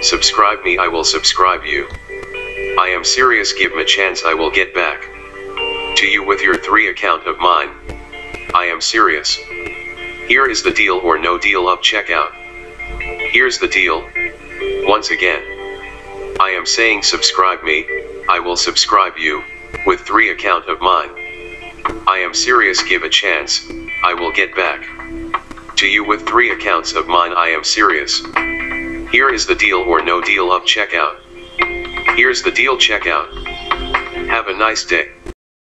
Subscribe me, I will subscribe you. I am serious, give me chance, I will get back to you with your 3 account of mine. I am serious. Here is the deal or no deal up checkout. Here's the deal. Once again, I am saying subscribe me, I will subscribe you, with 3 account of mine. I am serious, give a chance, I will get back to you with 3 accounts of mine. I am serious. Here is the deal or no deal up checkout. Here's the deal checkout. Have a nice day.